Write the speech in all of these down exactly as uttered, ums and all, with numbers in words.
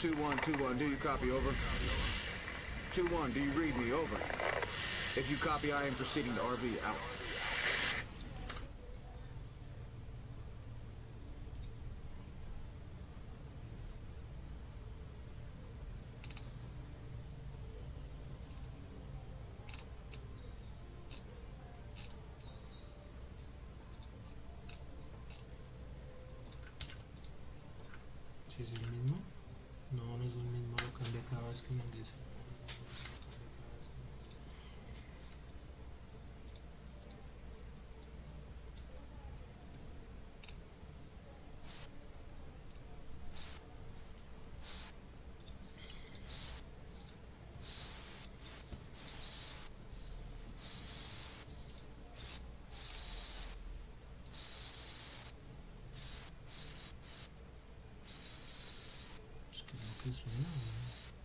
two one, two one, do you copy, over? two one, do you read me, over? If you copy, I am proceeding to R V, out. ¿Sí es el mismo? No, no es el mismo, lo cambia cada vez que me dice. Es que es lo que suena, ¿no?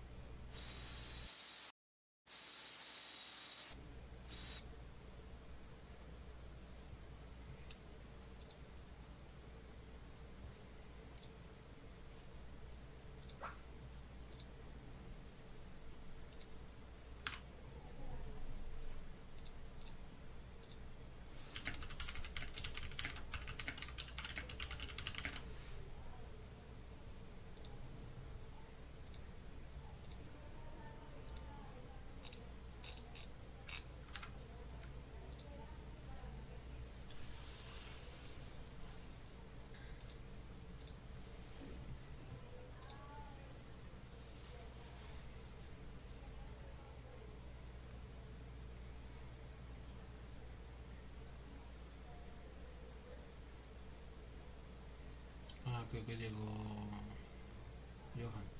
Ah, creo que llegó Johan.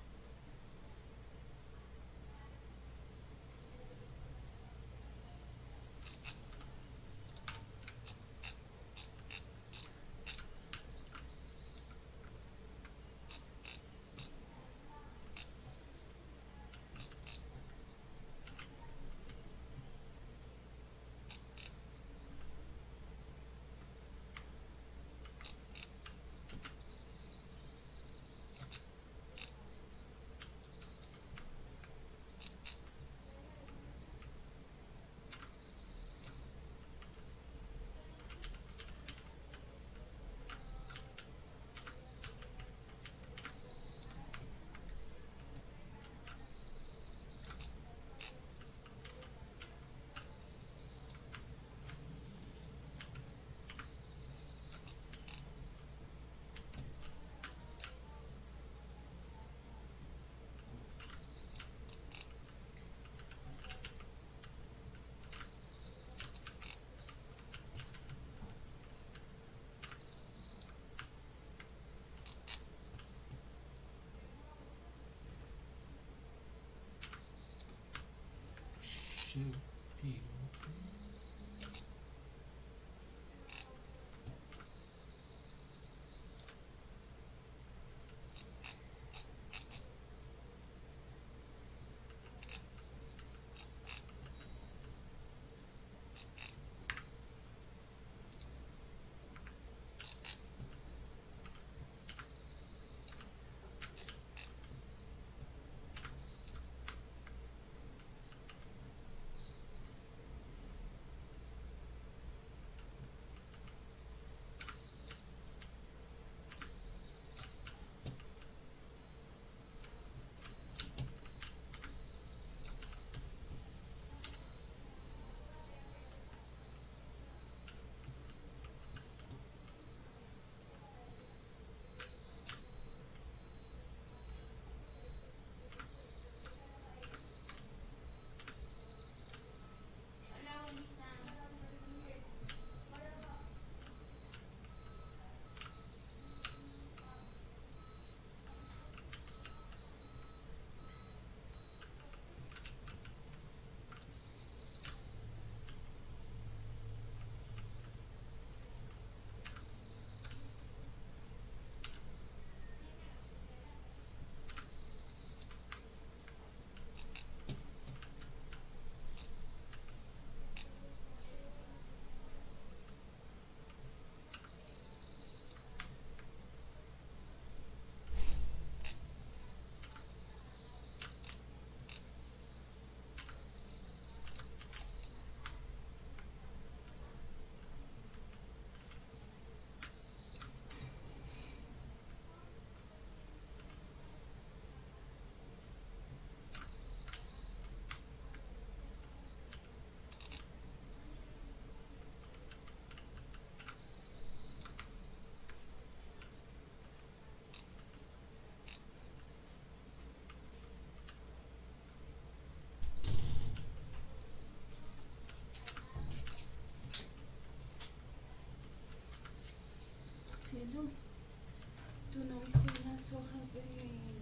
Cielo, ¿tú no viste unas hojas de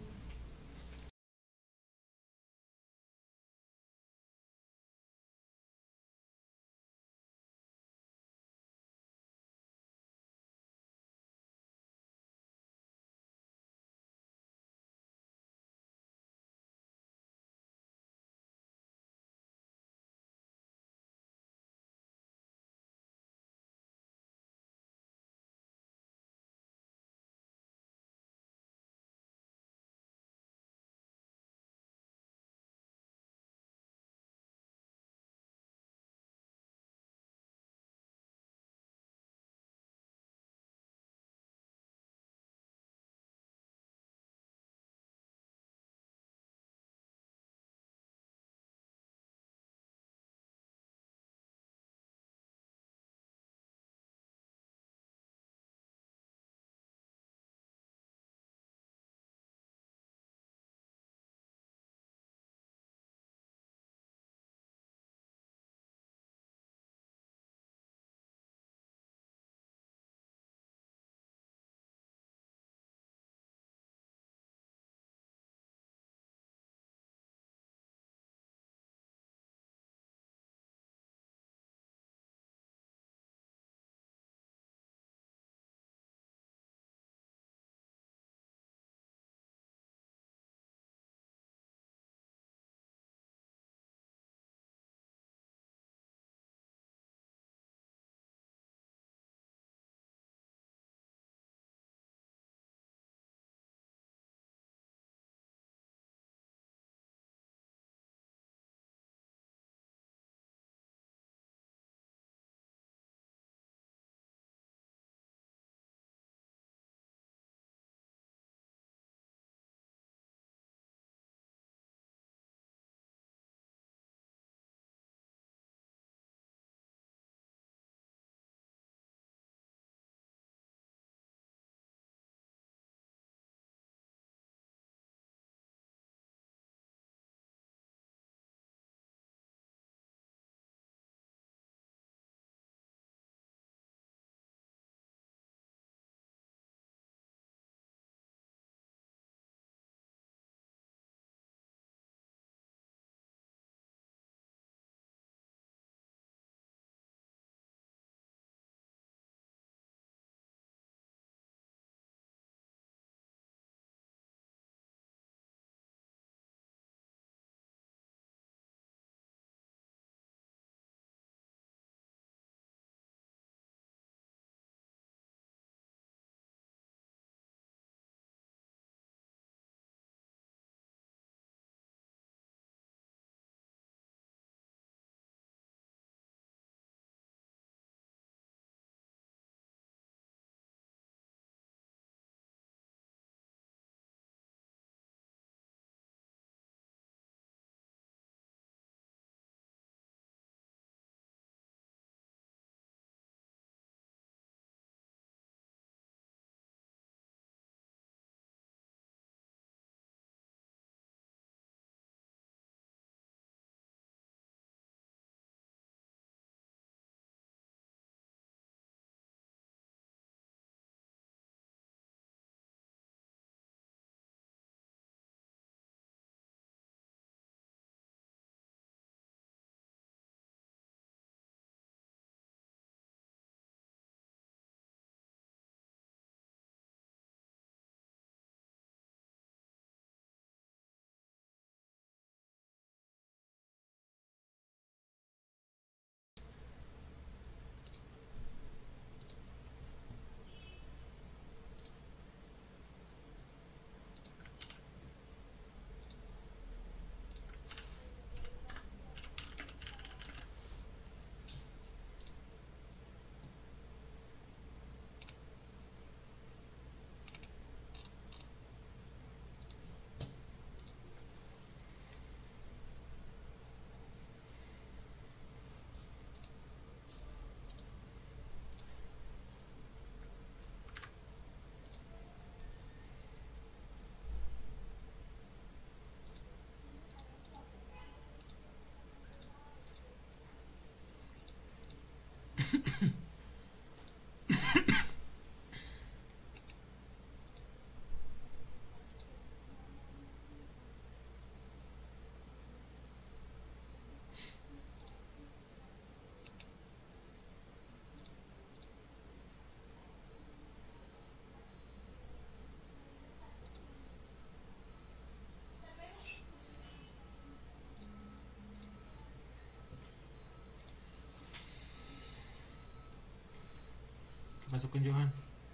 pasó con Johan?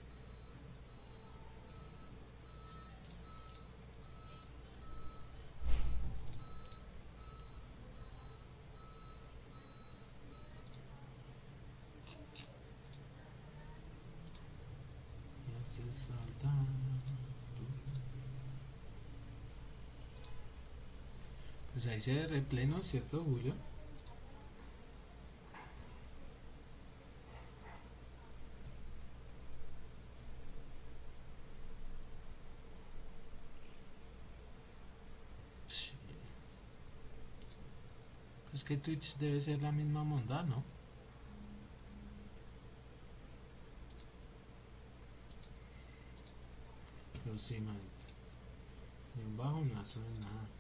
Ya se salta. Pues ahí se repleno, ¿cierto, Julio? Sí. Es que Twitch debe ser la misma monda, ¿no? Pero sí, man. Ni un bajonazo de nada.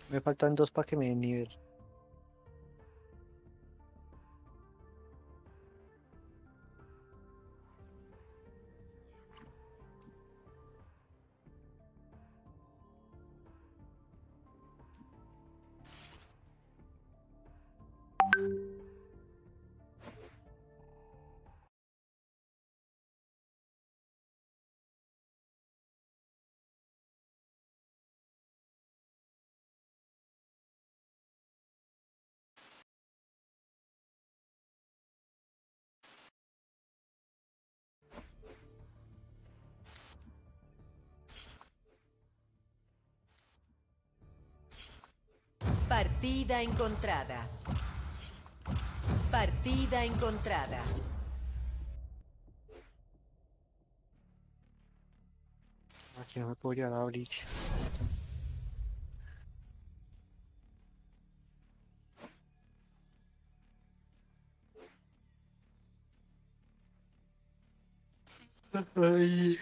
Me faltan dos para que me den nivel. Partida encontrada. Partida encontrada. Aquí no me puedo llevar a Bleach. Ay.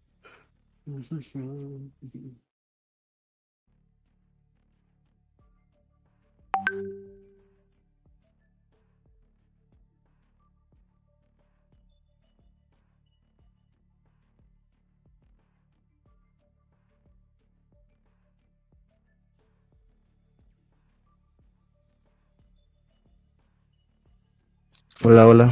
Hola, hola.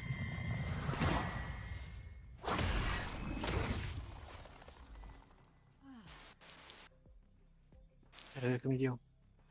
Eres que me dio.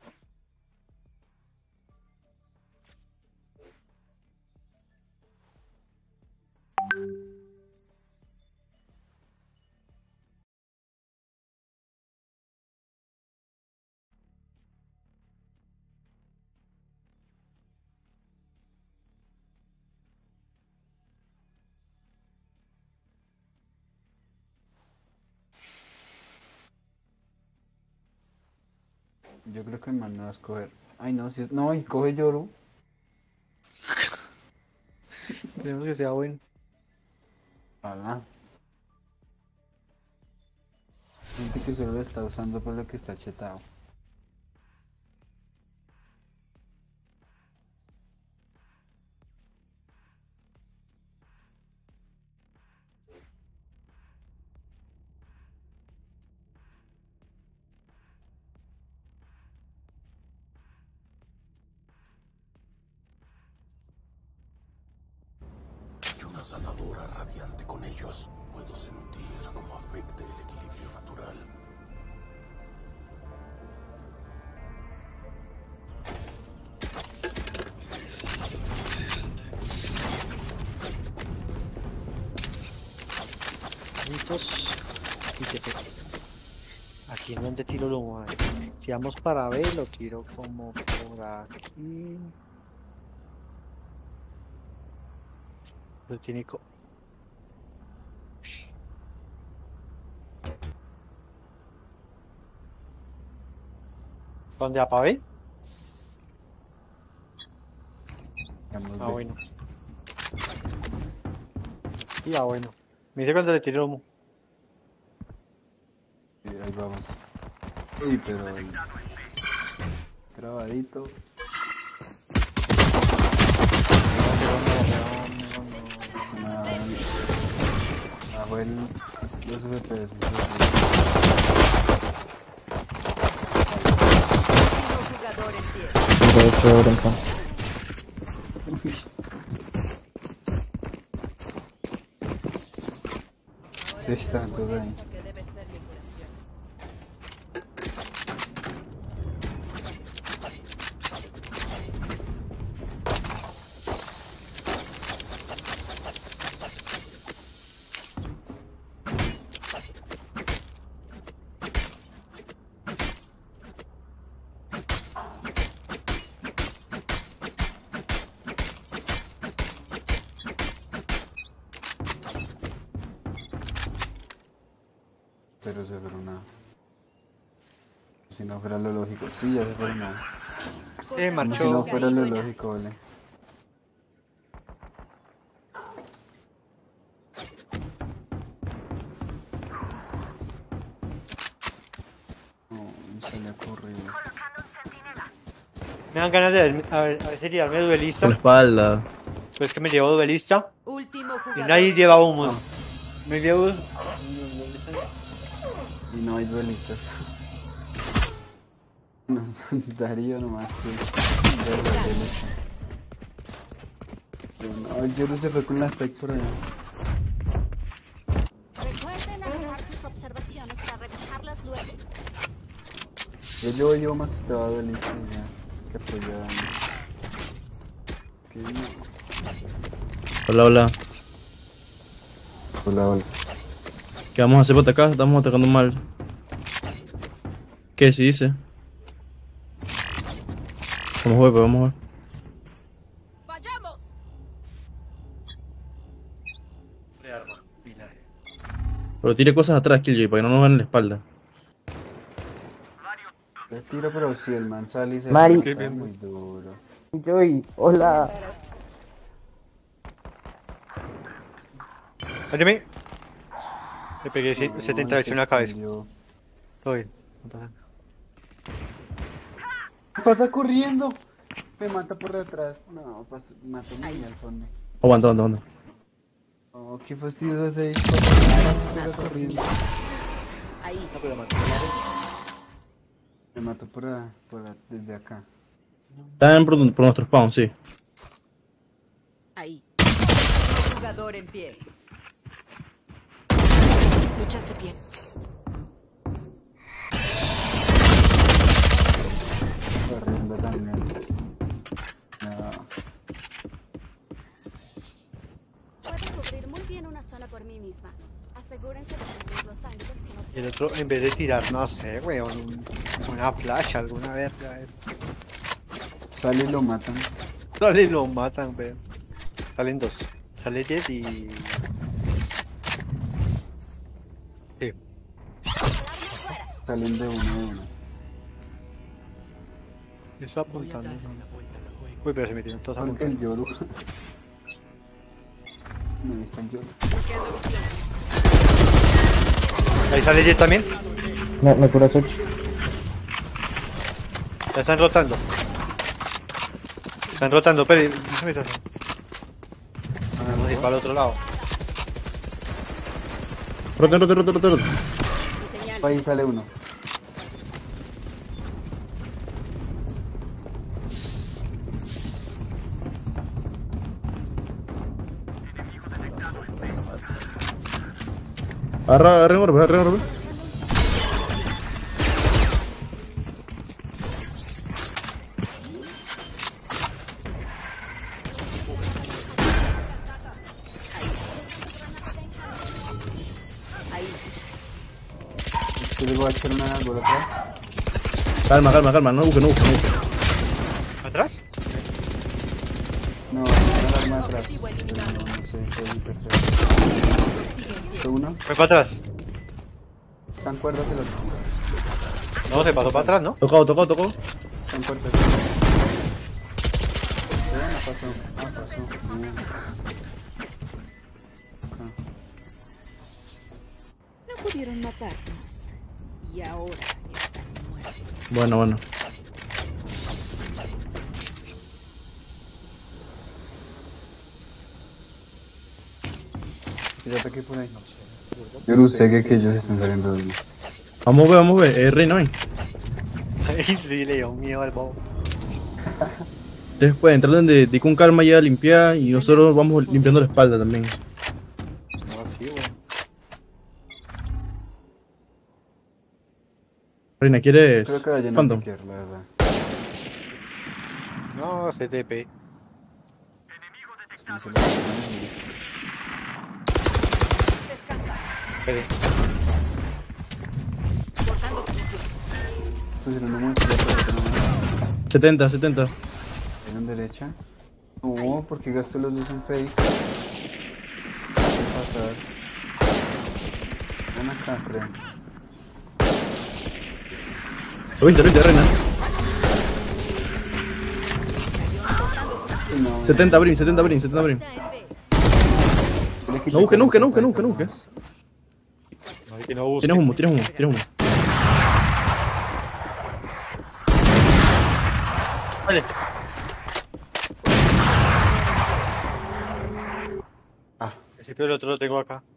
Yo creo que el man no va a escoger. Ay, no, si es... No, y coge Yoru. Tenemos que sea bueno. Ojalá. Gente que solo lo está usando por lo que está chetado. Y una sanadora radiante con ellos. Puedo sentir cómo afecta el equilibrio natural. Juntos. Y te pego. Aquí en donde tiro lo más. Si vamos para B, lo tiro como por aquí. Lo tiene co- ¿Dónde va para B? Digamos, Ah, ve. bueno. Y ah, bueno. Me dice cuando le tiro humo. Sí, ahí vamos. Uy, pero... ahí. Grabadito. Una... Bajo el... Los F P S. Último jugador en pie. De hecho, Bronca. Sí, están todos ahí. Que debe ser mi curación. Pero se fueron nada. Si no fuera lo lógico. Sí, ya se fueron nada. Se Como si marchó. no fuera lo lógico, vale. No, se le ha ocurrido. Me dan ganas de ver, a ver, a ver si tirarme Por la duelista. espalda. Pues que me llevo duelista. Último Y jugador. nadie lleva humos. Me llevo. Y no hay duelistas. No, Darío nomás que... No, yo no se fue con la spec por allá. Recuerden anotar sus observaciones para revisarlas luego. Yo llevo yo más estaba duelista y ya. Que apoyaba. Que no. Hola, hola. Hola, hola. ¿Qué vamos a hacer por acá? Estamos atacando mal. ¿Qué se dice? Vamos a ver, pues, vamos a ver. ¡Vayamos! Pero tire cosas atrás, Killjoy, para que no nos vean en la espalda. Le tiro, pero si el man sale y se Mari. está muy duro. Joy, hola. Óyeme. Le pegué se- No, setenta y ocho en la se cabeza. escondió. Todo bien. No pasa nada. ¿Qué pasa corriendo? Me mata por detrás. No, pas mato muy al fondo. Aguanta, aguanta, aguanta. Oh, qué fastidio ese ahí. Pega corriendo. Ahí. Me mató por, a- por a- desde acá. Están por, por nuestro spawn, sí. Ahí. Último jugador en pie. Luchaste bien. Corriendo también. No. Puedo cubrir muy bien una zona por mí misma. Asegúrense de tener los ángulos que nos... Y el otro, en vez de tirar, no sé, weón, un- una flash, alguna verga. eh. Sale y lo matan. Sale y lo matan, weón. Salen dos. Sale Jet y. Sí. Salen de uno de uno. Está apuntando. Uy, pero se metieron todos Porque apuntando. el Yoru. No, está el Yoru. Ahí sale Jet también. Me, me cura Switch. Ya están rotando. Están rotando, pero no se metas. Vamos a ir para el otro lado. Rote, rote, rote, rote, rote. Ahí sale uno. Agarra, agarra un orbe, agarra un orbe. Ahí. Yo le voy a echar una bola atrás. Calma, calma, calma, no busque, no busque, no busque. ¿Atrás? No, una alarma atrás. Pero no, no sé, fue hiper atrás. Uno. Fue para atrás. Están cuerdas el otro. No, se pasó para atrás, ¿no? Tocado, tocado, tocado. Están cuerdas. Eh, no pasó. Ah, pasó. Bien. Acá. No pudieron matarnos. Y ahora están muertos. Bueno, bueno. Fíjate que por ahí. Yo no sé que, que ellos están saliendo de ahí. Vamos a ver, vamos a ver. Eh, Reina, ven. Ahí sí le dio miedo al bobo. Después, entrar de, de con calma ya a limpiar y nosotros vamos limpiando la espalda también. No, así, weón. Reina, ¿quieres Creo que vayan a Phantom? piquear, la verdad. No, C T P. No se lo ponen. Descansa. Espere. Cortando solución. Pusieron una muestra, pero que no me setenta, setenta. dieron derecha. No, porque gastó los dos en fake. ¿Qué va a pasar? Ven acá, Fren. veinte, veinte, Reina. Sí, no, setenta, Brim, setenta, Brim, setenta, Brim. le quité No busque, no busque, no como busque, no busque, no busque. No, que no busque. Tienes humo, tienes humo, tienes humo. Vale. Ah, Ese pero el otro lo tengo acá.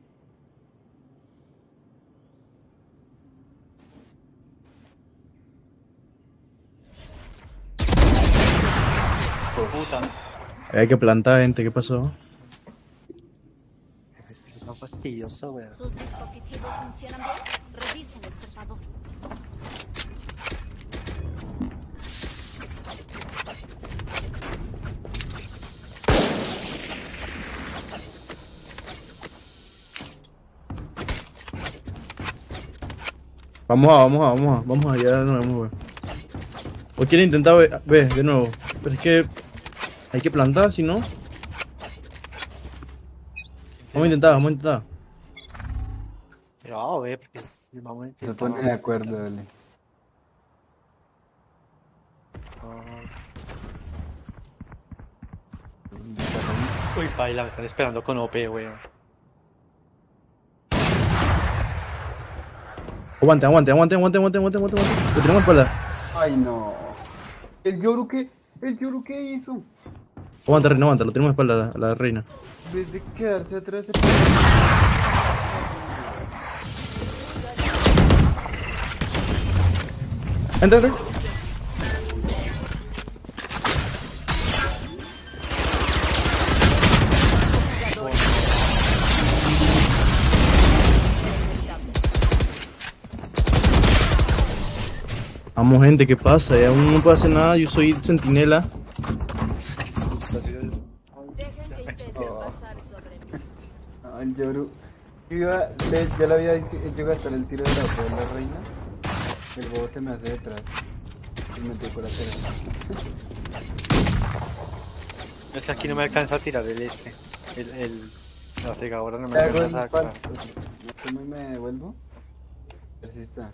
Puta. Hay que plantar, gente, ¿qué pasó? Es tan fastidioso, weón. ¿Sus dispositivos funcionan bien? Revísenlos, por favor. Vamos a, vamos a, vamos a, vamos a, ya no vamos, weón. ¿O quiere intentar ver, ver de nuevo? Pero es que hay que plantar, si no. Vamos a intentar, vamos a intentar. Pero vamos a ver, porque vamos a se intentar. pone de acuerdo, dale. Uy, baila, me están esperando con O P, weón. Aguante, aguante, aguante, aguante, aguante, aguante, aguante, aguante. Lo tenemos espalda. Ay, no. El Yoru que, el Yoru que hizo. Aguanta, reina, aguanta, lo tenemos espalda a la, a la reina. En vez de quedarse atrás, se... Entra, entra. Vamos, gente, ¿qué pasa? Ya uno no puede hacer nada, yo soy centinela. Dejen que intenten pasar sobre mí. No, el Yoru. Yo iba, le, ya le había hecho hecho gastar el tiro de la de la reina. El bobo se me hace detrás. Y me tocó la tela. Es que aquí no me alcanza a tirar el este. El, el, la cegadora no me Le hago el alcanza a falso. sacar. ¿Cómo me devuelvo? A ver si está.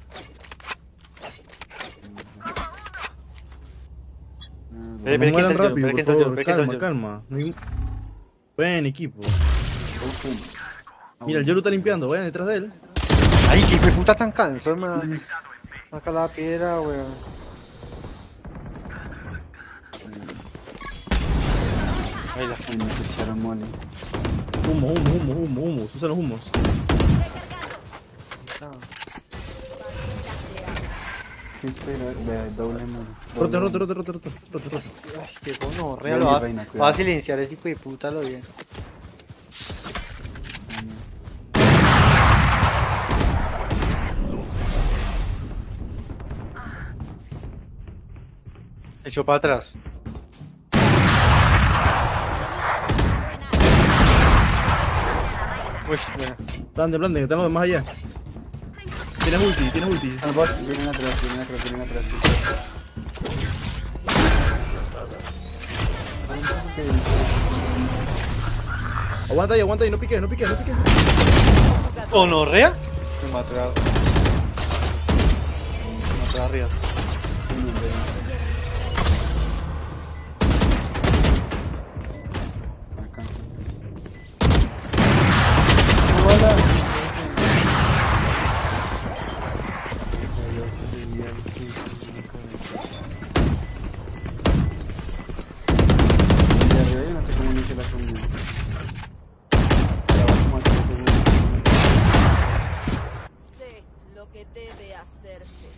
Ah, Ve, No ve, mueran que entra el rápido, Yoru, ve, por que entra el Yoru, favor, ve, que entra el calma, Yoru. calma. No hay... Buen equipo. bueno. Mira, el Yoru está limpiando, vayan detrás de él. Ay, que hijo de puta tan cansado, man. Saca la piedra, weón. Ahí la. Ay, me echaron mole. Humo, humo, humo, humo, humo. Usa los humos. ¿Qué espera? Ve, doble mole. Rote, rote, rote, rote, rote, rote, rote. Ay, qué bueno, Ven, real. Lo va, reina, va a cuidado. silenciar ese hijo de puta, lo bien. Echó para atrás. Uy, bueno. Plante, plante, que están los demás allá. Tienes ulti, tienes ulti. Al bot, vienen atrás, vienen atrás, vienen atrás. Aguanta ahí, aguanta ahí, no piques, no piques, no piques. ¿Honorrea? Me maté a... Me maté arriba. Acá. Hola. De arriba yo no sé cómo inicia la reunión. Ya va como a tres segundos. Sé lo que debe hacerse.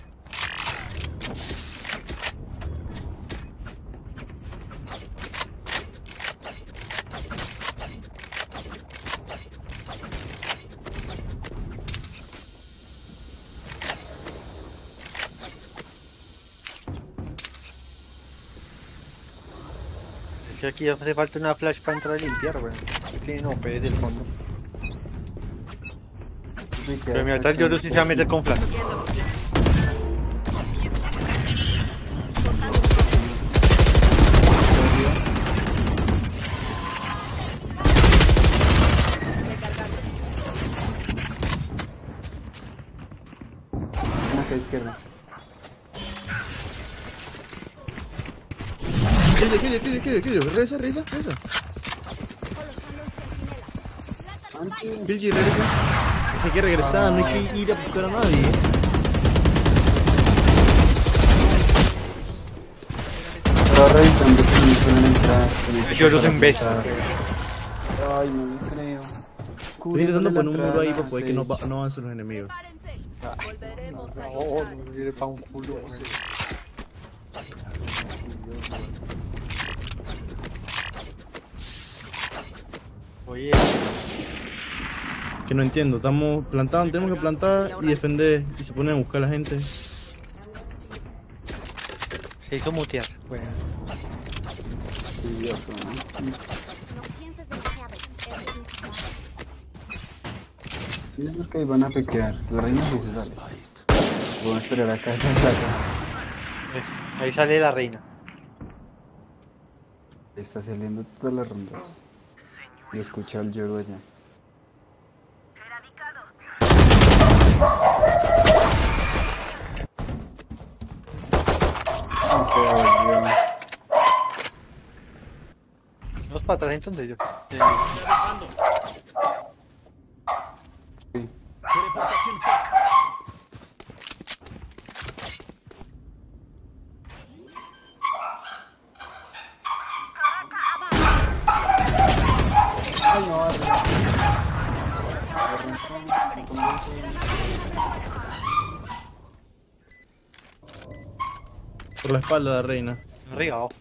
Es que aquí hace falta una flash para entrar a limpiar, weón. Tienen O P desde el fondo. Pero mira, tal Yoru sí se va a meter con flash. Una acá a izquierda. Kill, kill, kill, kill, kill. Regresa, regresa, regresa. Colocando un centinela. Kill, kill, regresa. Hay que regresar, no hay que ir a buscar a nadie. revisando que no suelen entrar. Yo los imbécil. Ay, no les creo. Estoy intentando poner un muro ahí para poder que no, va- no avancen los enemigos. Volveremos a No, luchar. no sirve pa' un culo. Oye, Que no entiendo, estamos plantando, tenemos que plantar y defender y se ponen a buscar a la gente. se hizo mutear. Bueno, Curioso, ¿no? No pienses demasiado. Eres un caballo. Sí, es que van a pequear. La reina sí se sale. Vamos a esperar acá. esa saca. es- ahí sale la reina. Está saliendo todas las rondas. Y escucha el lloro allá. Ay, Vamos para atrás entonces yo. Eh, sí. Ay, no, arre. Por la espalda de la reina. arriba, abajo.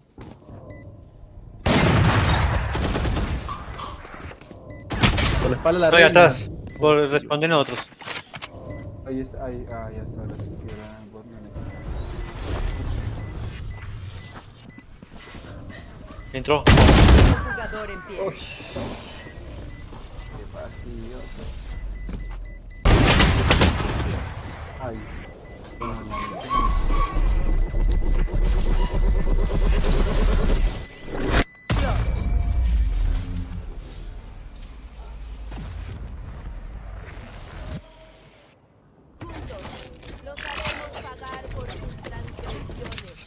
Por la espalda de la Arriba, reina. atrás. Por, responden otros. Ahí está, ahí, ah, ya está la siquiera. Entró. Jugador en pie. Qué fastidioso. Ay. Juntos los haremos pagar por sus transgresiones.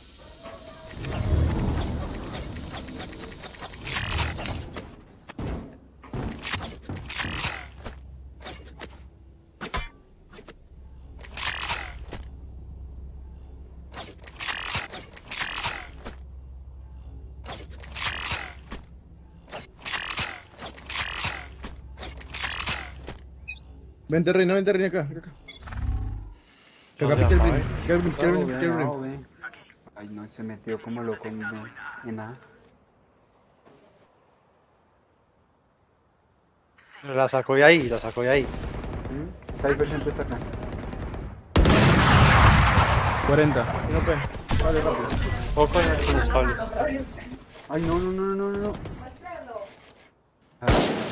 Vente reina, vente reina acá. Acá, acá. Acá ¿Dónde pique el va, brin. eh? Pique el brin, pique el brin, pique el brin. No, ve. Ay, no, se metió como loco en, en nada. La sacó de ahí, la sacó de ahí. ¿Mm? Cypher siempre está acá. cuarenta. No pues. Vale, rápido. Poco en los cables. Ay, no, no, no, no, no, no. Ah,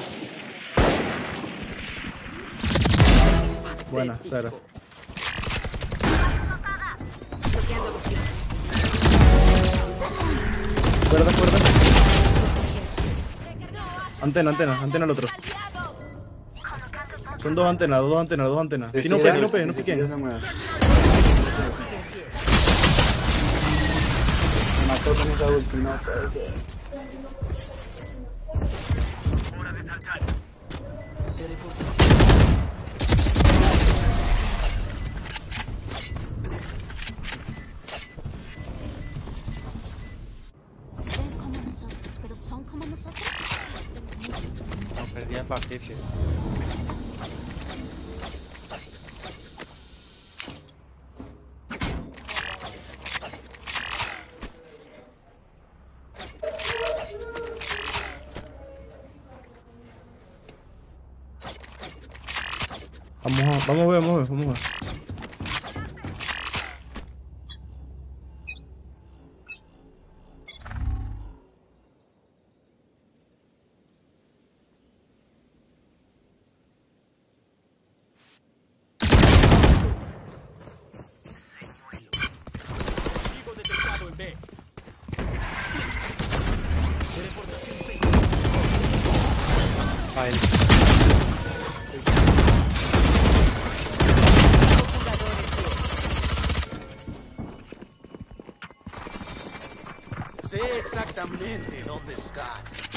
Buena, Sara. Cuerda, cuerda. Antena, antena, antena al otro. Son dos antenas, dos antenas, dos antenas. sí, Aquí no sí, peguen, sí, no peguen, no sí, sí, piquen. se mueve. Me mató con esa ulti, no puede ser. Se ven como nosotros, pero son como nosotros. No perdí el paquete. Vamos a, vamos a ver, vamos a ver, vamos a ver. A él. Sé exactamente dónde están.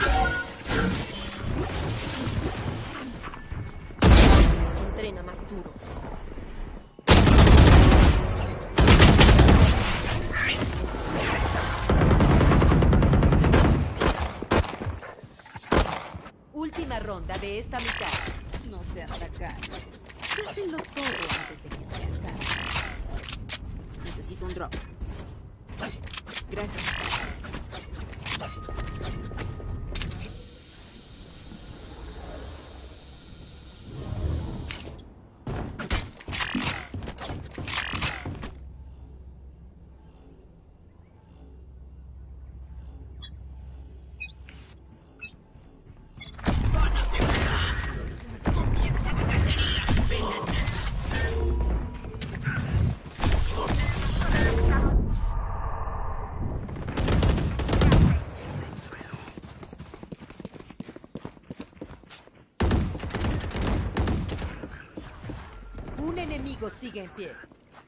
Entrena más duro. ronda de esta mitad. No sean tacaños. Déjenlo todo antes de que se acabe. Necesito un drop. Gracias. Un enemigo sigue en pie.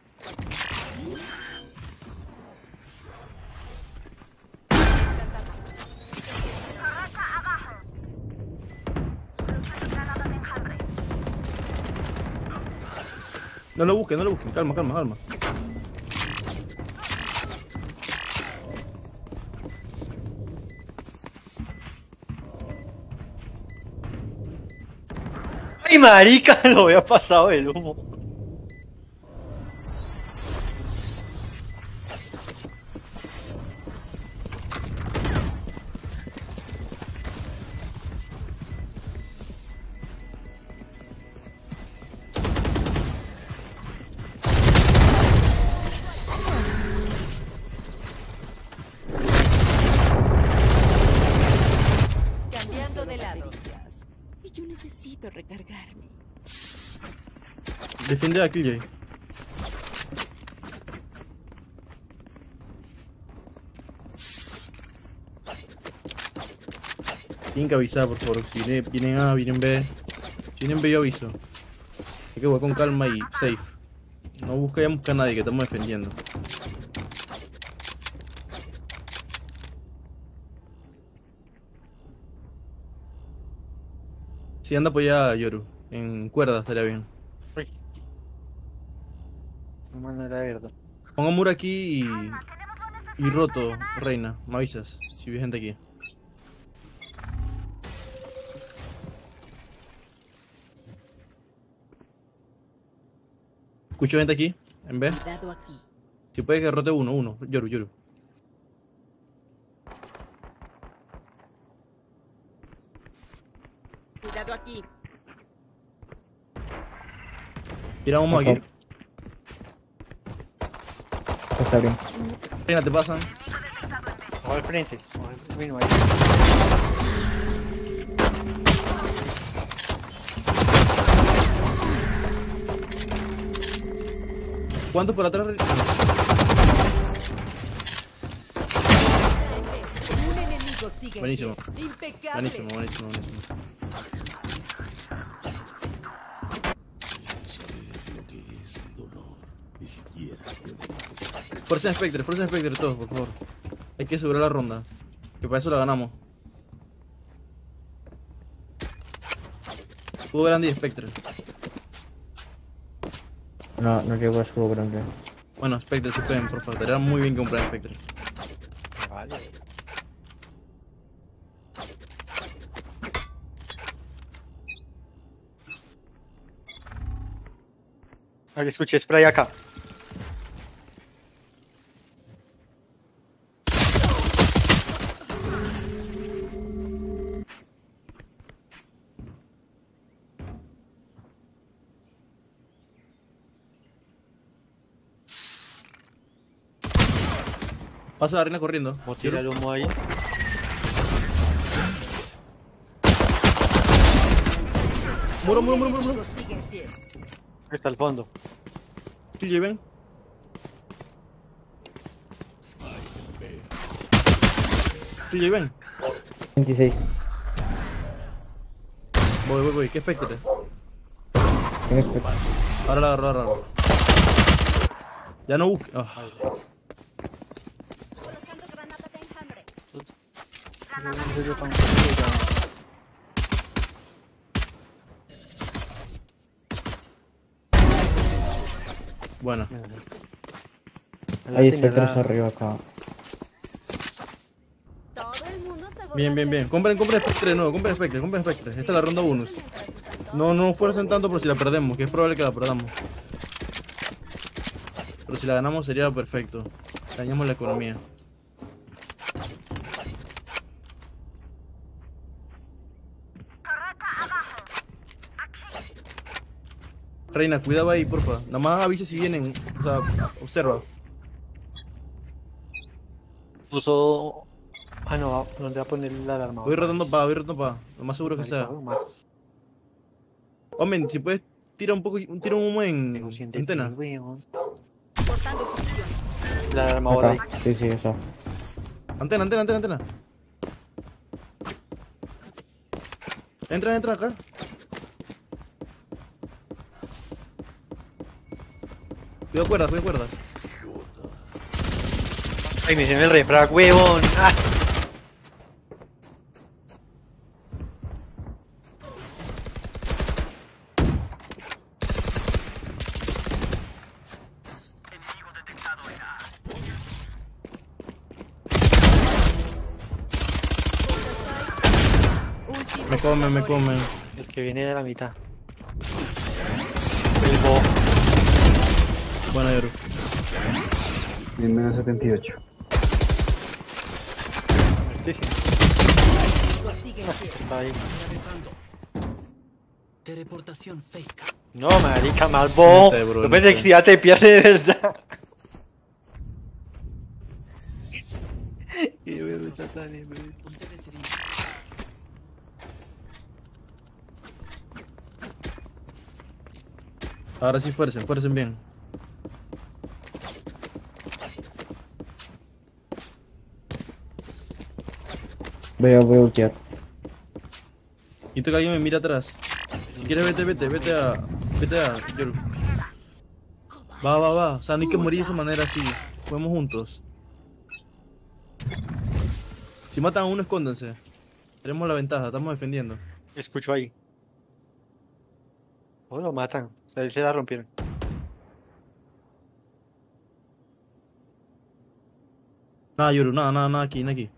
No lo busquen, no lo busquen. Calma, calma, calma. ¡Ay, marica! Lo había pasado el humo. Cambiando de lado. Y yo necesito recargarme. Defiende a Killjoy. Tienen que avisar, por favor. Si viene- vienen A, vienen B. Si vienen B, yo aviso. Hay que jugar con calma y safe. No buscamos buscar a nadie, que estamos defendiendo. Si anda apoyada Yoru. En cuerda estaría bien. Uy. No manera de verdad. Pongo muro aquí y. Y roto, reina. Me avisas si vi gente aquí. Escucho gente aquí, en B. Cuidado aquí. Si puede que rote uno, uno. Yoru, Yoru. Cuidado aquí. Tiramos aquí. Está bien. Reina, te pasan. Vamos al frente. Vamos al mismo ahí. ¿Cuántos por atrás? Un enemigo sigue Buenísimo. en pie. Impecable. Buenísimo, buenísimo, buenísimo. Lo que es el dolor, ni siquiera puede darse. Fuerza en Spectre, fuerza en Spectre todos, por favor. Hay que asegurar la ronda. Que para eso la ganamos. Juego grande y Spectre. No, no llegó a su grande. Bueno, Spectre, si pueden, por favor. Estaría muy bien comprar Spectre. Vale. Aquí escuché spray acá. Pasa la reina corriendo. Vamos a tirar el humo ahí. Muro, muro, muro, muro, muro. Sigue en pie. Ahí está el fondo. Killjoy, ven. Killjoy, ven. veintiséis. Voy, voy, voy. ¿Qué Spectre? En este. Ahora la agarro, ahora la agarro. Ya no busque. Ah. Colocando granada de enjambre. Bueno. Ahí está tres arriba acá. Todo el mundo Bien, bien, bien. Compren, compren Spectre de nuevo, compren Spectre, compren Spectre. Esta es la ronda bonus. No, no fuercen tanto por si la perdemos, que es probable que la perdamos. Pero si la ganamos sería perfecto. Dañamos la economía. Reina, cuidado ahí, porfa. Nada más avisa si vienen. O sea, observa. Puso... Ah, no, ¿dónde va a poner la alarma? Voy rotando para, voy rotando para. Lo más seguro que sea. Hombre, si puedes, tira un poco, tira un humo en antena. La alarma ahora. Acá. Sí, sí, eso. Antena, antena, antena, antena. Entra, entra acá. Cuidado cuerdas, cuidado cuerdas. Ay, me hicieron el refrag, huevón. ¡Ah! Me comen, me comen. El que viene de la mitad. El bo. Bueno, Yoru. En menos setenta y ocho. Este sí. Está ahí. Teleportación fake. No, marica, mal bo. No pensé que ya te pierde de verdad. Ahora sí fuercen, fuercen bien. Voy a, voy a ultear. Siento que alguien me mira atrás. Si quieres vete, vete, vete a... Vete a... Yoru. Va, va, va. O sea, no hay que morir de esa manera así. Juguemos juntos. Si matan a uno, escóndanse. Tenemos la ventaja, estamos defendiendo. Escucho ahí. Oh, lo matan. O sea, se la rompieron. Nada, Yoru, nada, nada, nada aquí, nada aquí.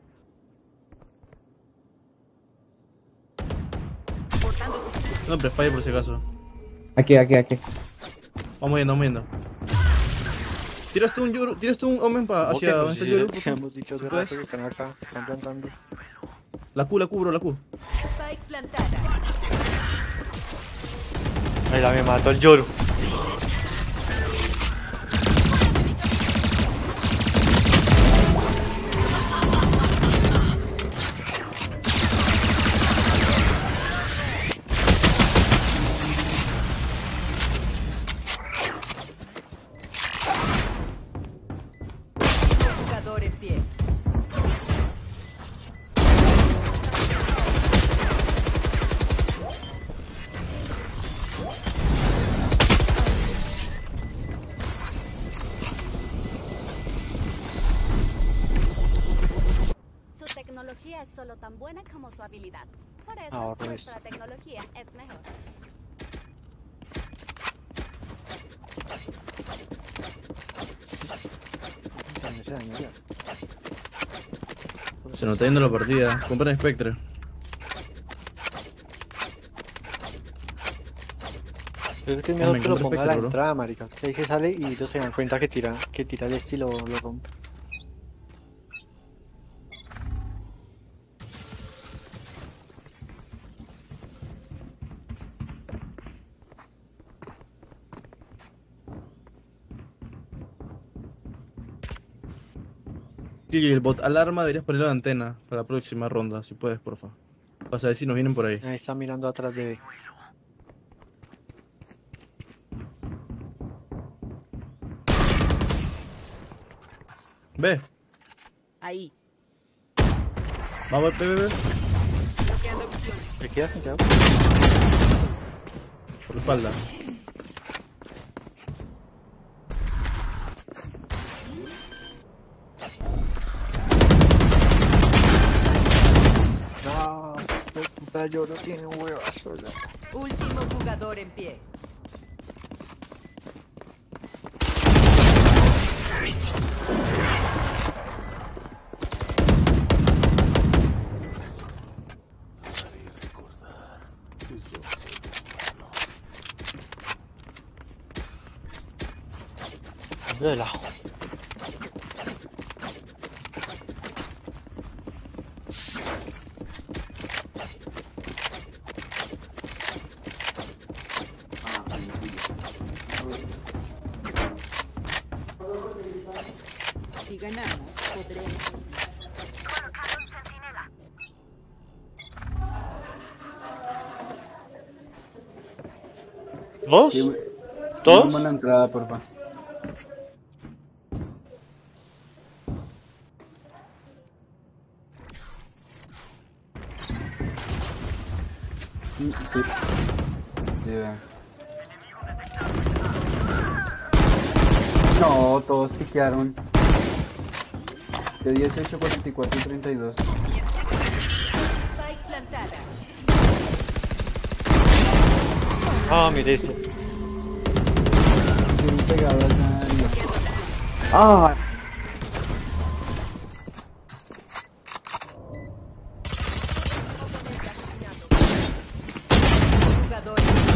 No, prefire por si acaso. Aquí, aquí, aquí. Vamos yendo, vamos yendo. Tiras tú un Yoru, tiras tú un Omen para hacia donde está Yoru. Ya hemos dicho hace rato que están acá, están plantando. La Q, la Q, bro, la Q. Spike plantada. Ahí la me mató el Yoru. Jugador en pie. Su tecnología es solo tan buena como su habilidad. Por eso, Ahora nuestra es. tecnología es mejor. Se nos está yendo la partida. Compren Spectre. Creo que es Me mejor que lo encuentro ponga a la Spectre, bro. entrada, marica. Que ahí se sale y ellos se dan cuenta que tira, que tira el estilo lo rompe. Y el bot alarma deberías ponerlo de antena para la próxima ronda, si puedes, porfa. Vas a ver si nos vienen por ahí. Ahí está mirando atrás de B. Ve, Ahí. vamos, ve, ve, ve. Bloqueando visiones. ¿Te quedas, Santiago? Por la espalda. No, puta, yo no tiene un huevazo ya. Último jugador en pie. de lado. Si ganamos, podremos. Colocar un centinela. ¿Dos? Sí, ¿Todos? Vamos a la entrada, porfa. Mm, Sí. Yeah. No, todos piquearon. De dieciocho, cuarenta y cuatro y treinta y dos. Spike plantada. Ah, mire esto. Bien pegado a esa área. Ah, Jugador.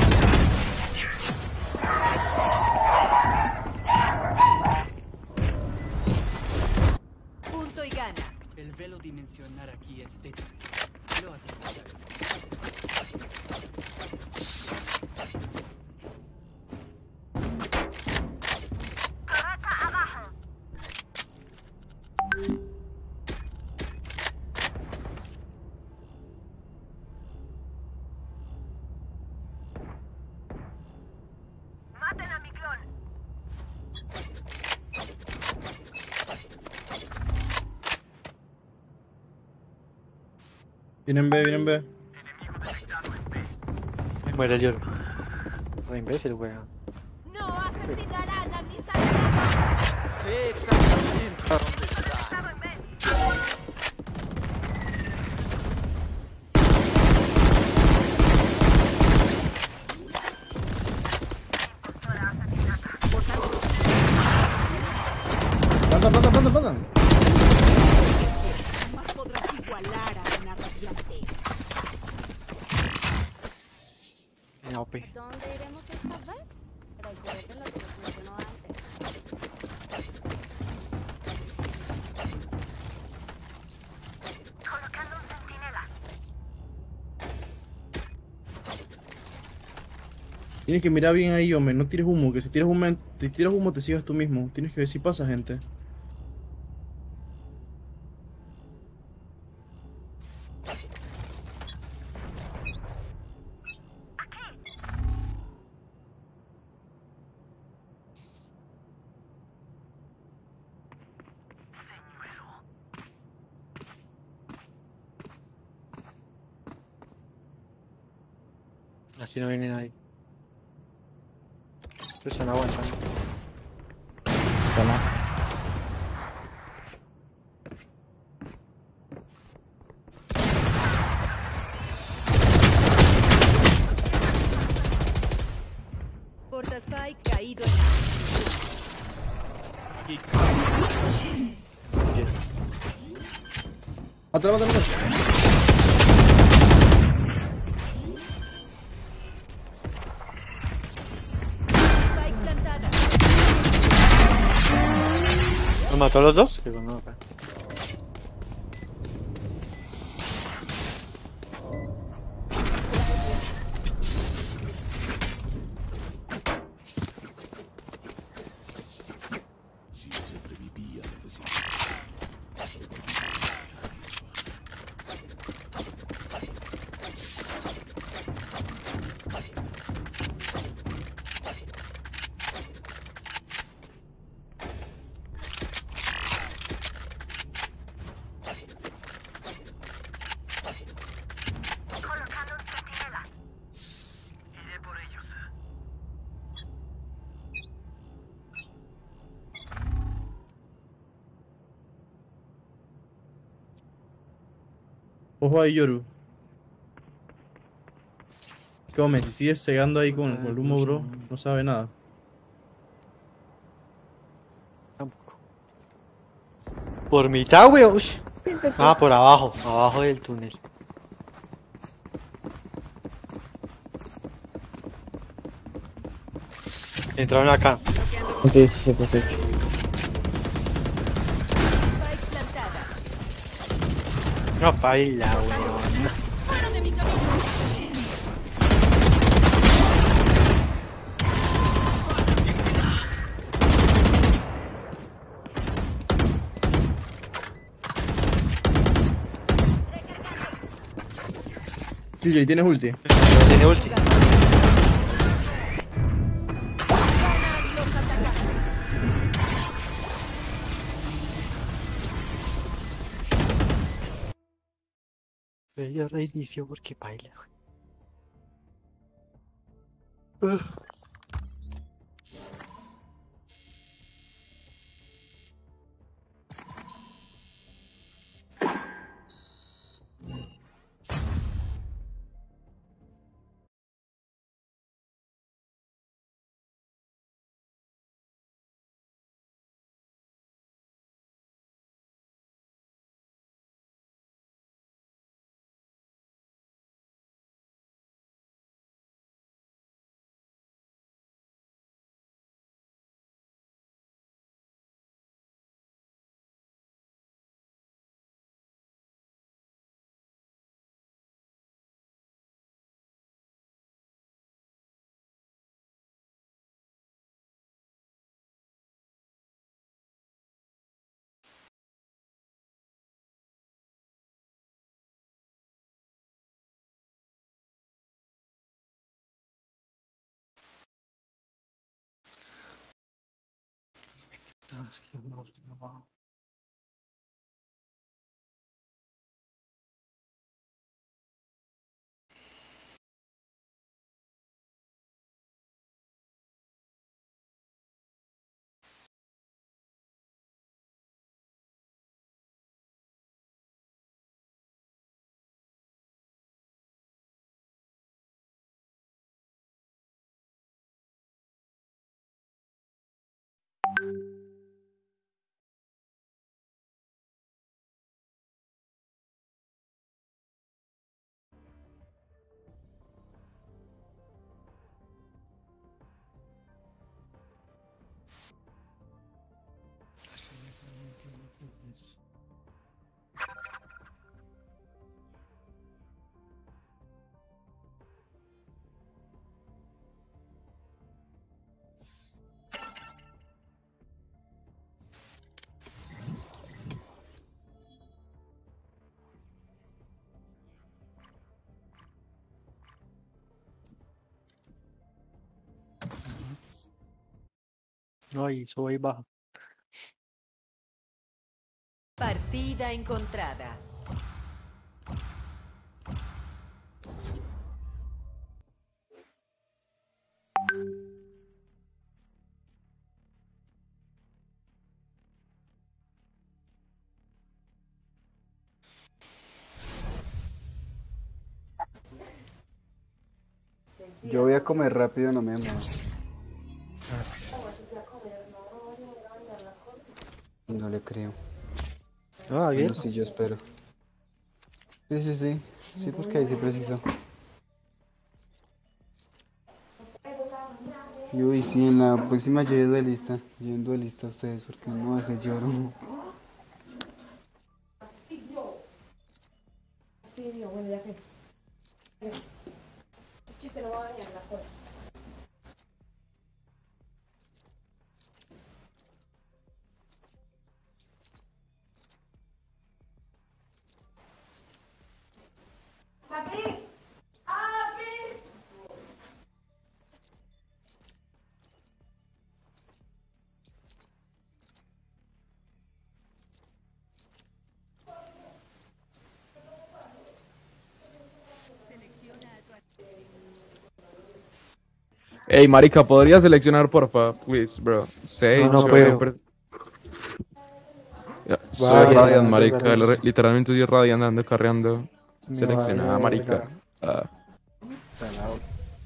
Punto y gana. El velo dimensionar aquí es débil. Lo atravesaré. Torreta abajo. Maten a mi clon. Vienen B, vienen B. Muere el lloro. Re imbécil, weón. No asesinarán a mis aliados. Sé exactamente dónde está. Estaba en B. Plantan, plantan, plantan, plantan. Jamás podrás igualar a una radiante. En O P. ¿Dónde iremos esta vez? Recuerden lo que les mencionó antes. Colocando un centinela. Tienes que mirar bien ahí, hombre. No tires humo, que si tiras humo, te tiras humo te sigas tú mismo. Tienes que ver si pasa, gente. Así no viene nadie. Se están aguantando. toma. Porta Spike caído en Mátalo, mátalo, mátalo. Spike plantada. ¿Los mató a los dos? Digo, no, acá. Si sobrevivía, necesitaba. Colocando un centinela. Iré por ellos. Ojo ahí, Yoru. Come, si sigues cegando ahí con, con el humo, bro, no sabe nada. Tampoco. Por mitad, weón. Ush. Ah, por abajo. Abajo del túnel. Entraron acá. Sí, sí, perfecto. No, baila, weón. ¡Fuera de mi camino! Killjoy, ¿tienes ulti? Tiene ulti. Yo reinicio porque baila. Ugh. Ay, soy baja. Partida encontrada. Yo voy a comer rápido, no me demoro. No le creo. Ah, bien. Bueno, sí, yo espero. Sí, sí, sí. Sí, porque ahí sí preciso. Y uy, sí, en la próxima yo de duelista. Yo en duelista a ustedes, porque no hace lloro. Ey, marica, ¿podría seleccionar, porfa? Please, bro. Sage, No, no o puedo. Reaper. Ya, soy Vaya, Radiant, no, marica. no, no. li- Literalmente soy Radiant ando carreando. Me Seleccionada, vale marica. verga. Ah. Salado.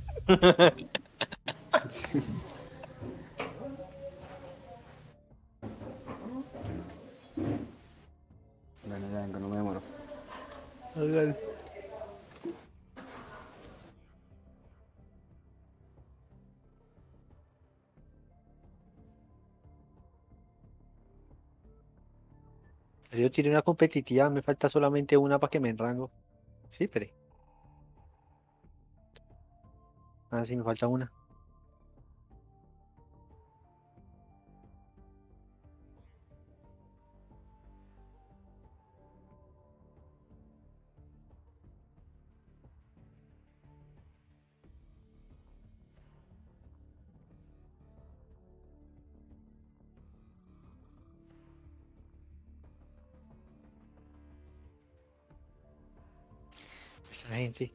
Bueno, ya vengo, no me demoro. Yo tiré una competitiva, me falta solamente una para que me enrango. Sí, pero. Ah, sí, me falta una. Esta gente.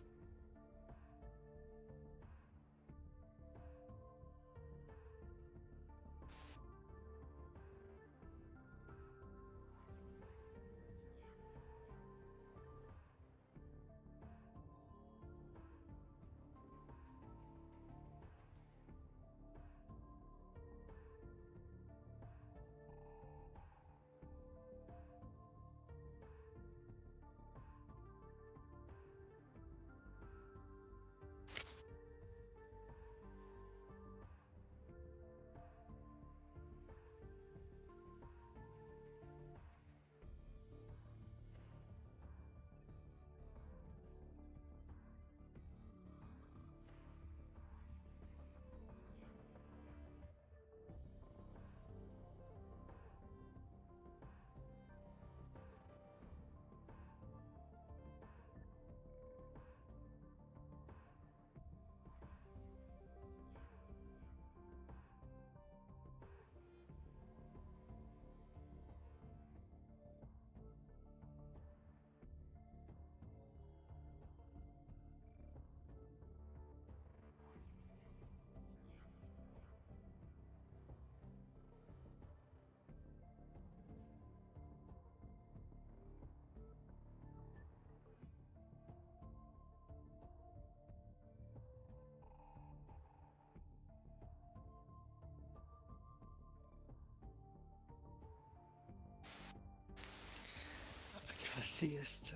Qué fastidio esto.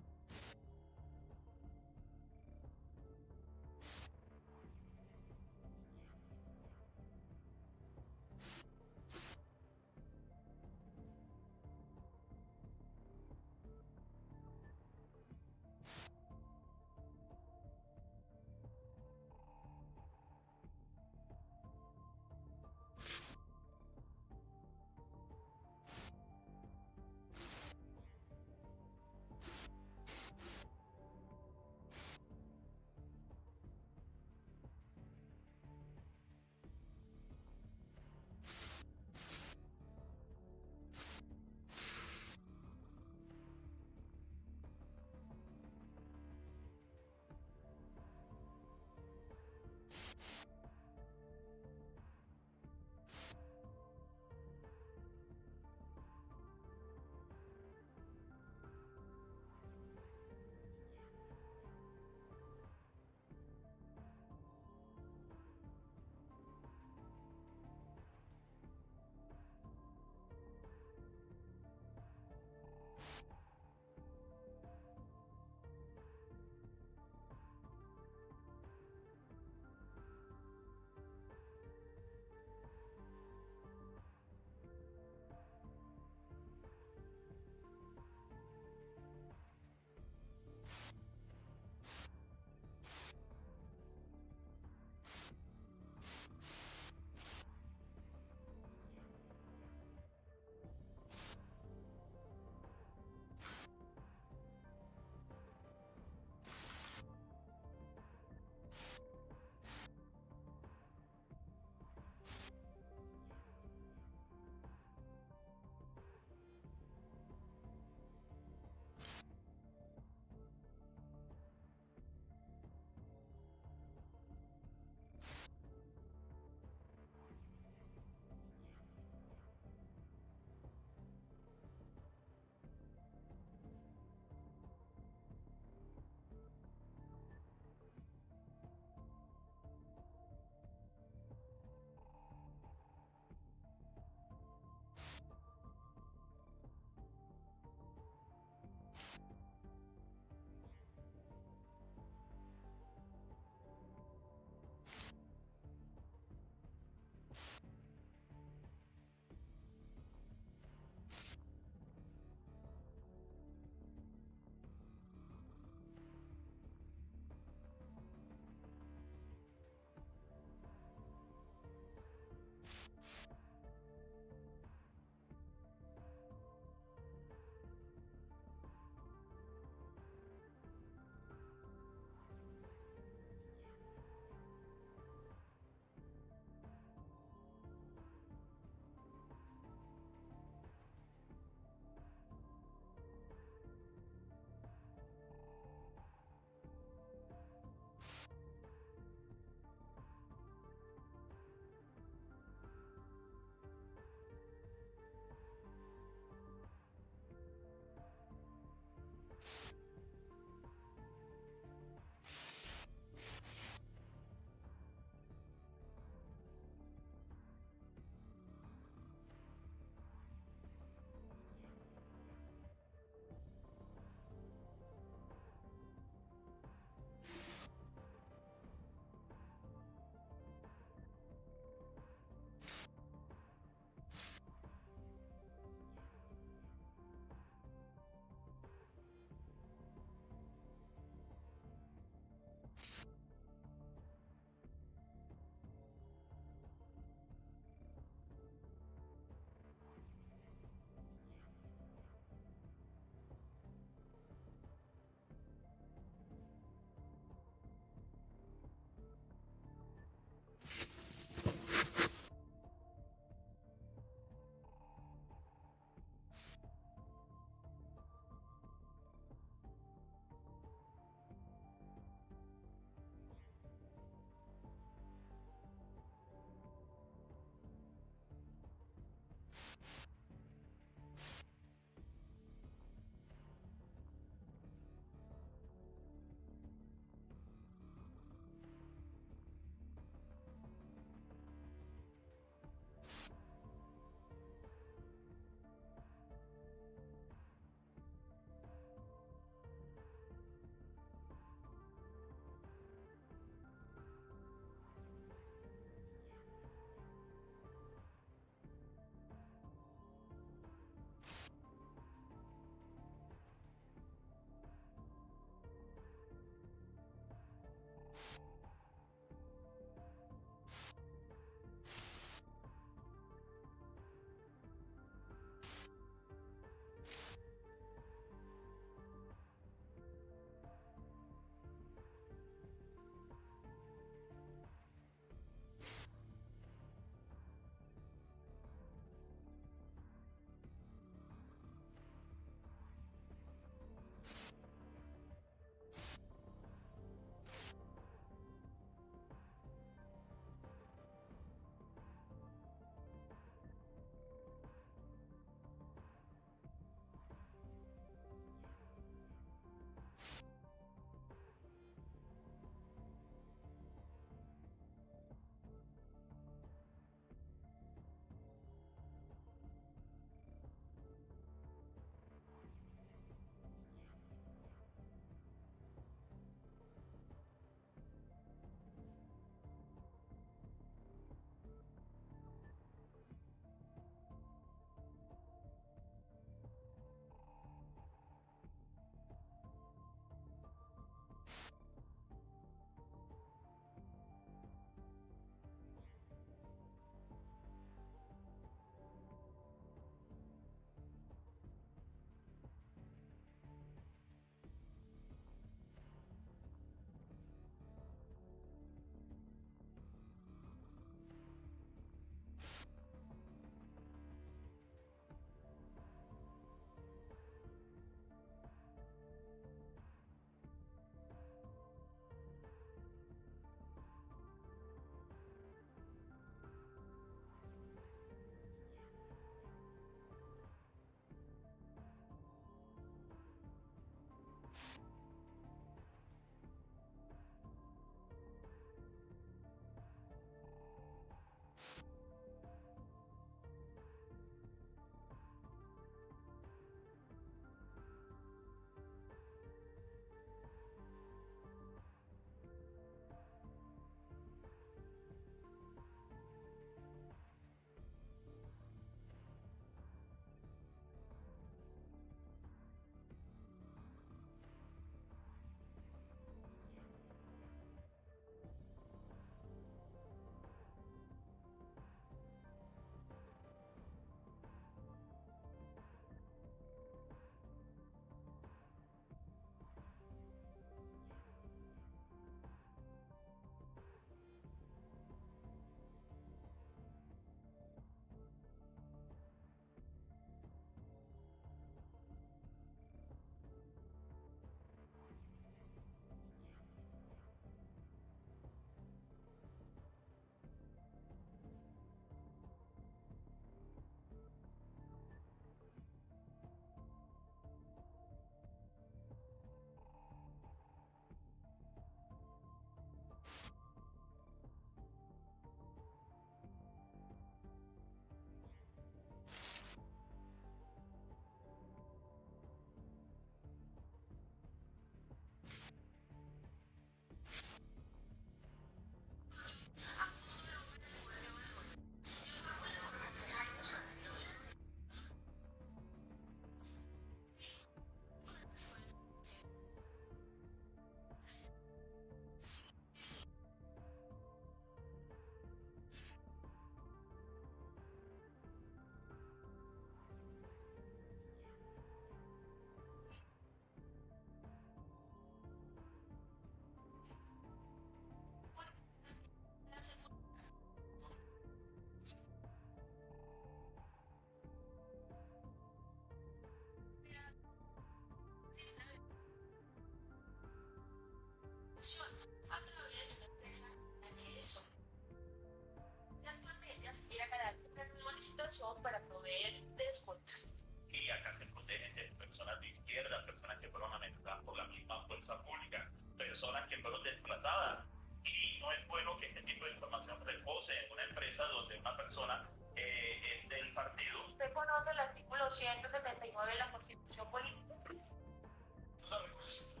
Estado para proveer de escoltas. Y acá se protegen de personas de izquierda, personas que fueron amenazadas por la misma fuerza pública, personas que fueron desplazadas. Y no es bueno que este tipo de información repose en una empresa donde una persona eh, es del partido. ¿Usted conoce el artículo ciento setenta y nueve de la Constitución Política? No, no, no.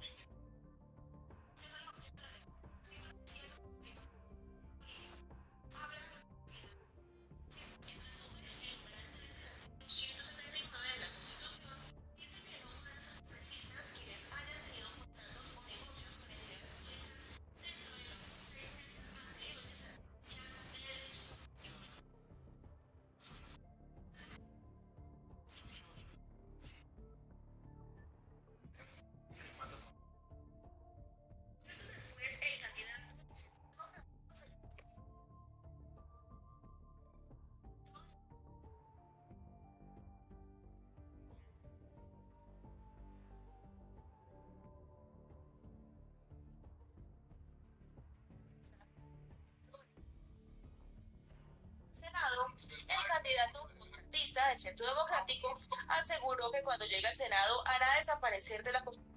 Senado, el candidato artista del Centro Democrático aseguró que cuando llegue al Senado hará desaparecer de la Constitución.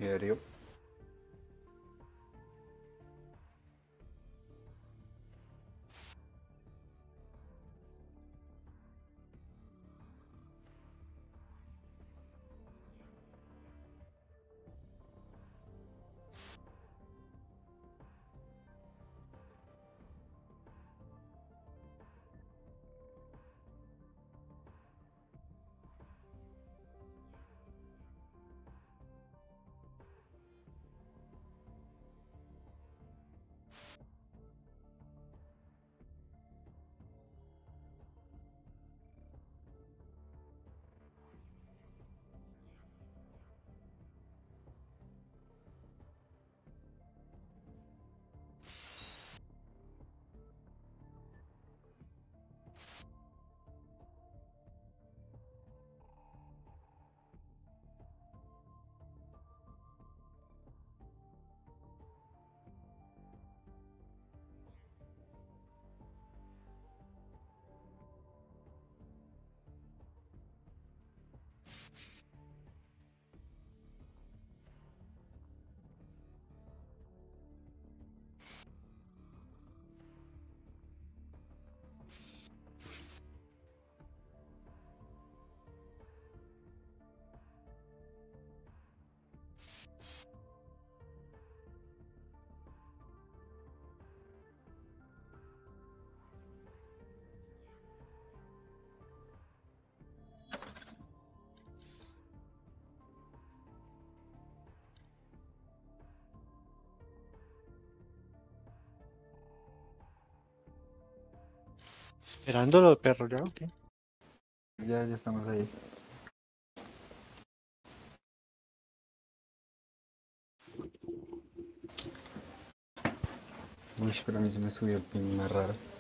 Diario. Esperándolo, perro, ya, ok. Ya, ya estamos ahí. Uy, pero a mí se me subió el ping más raro.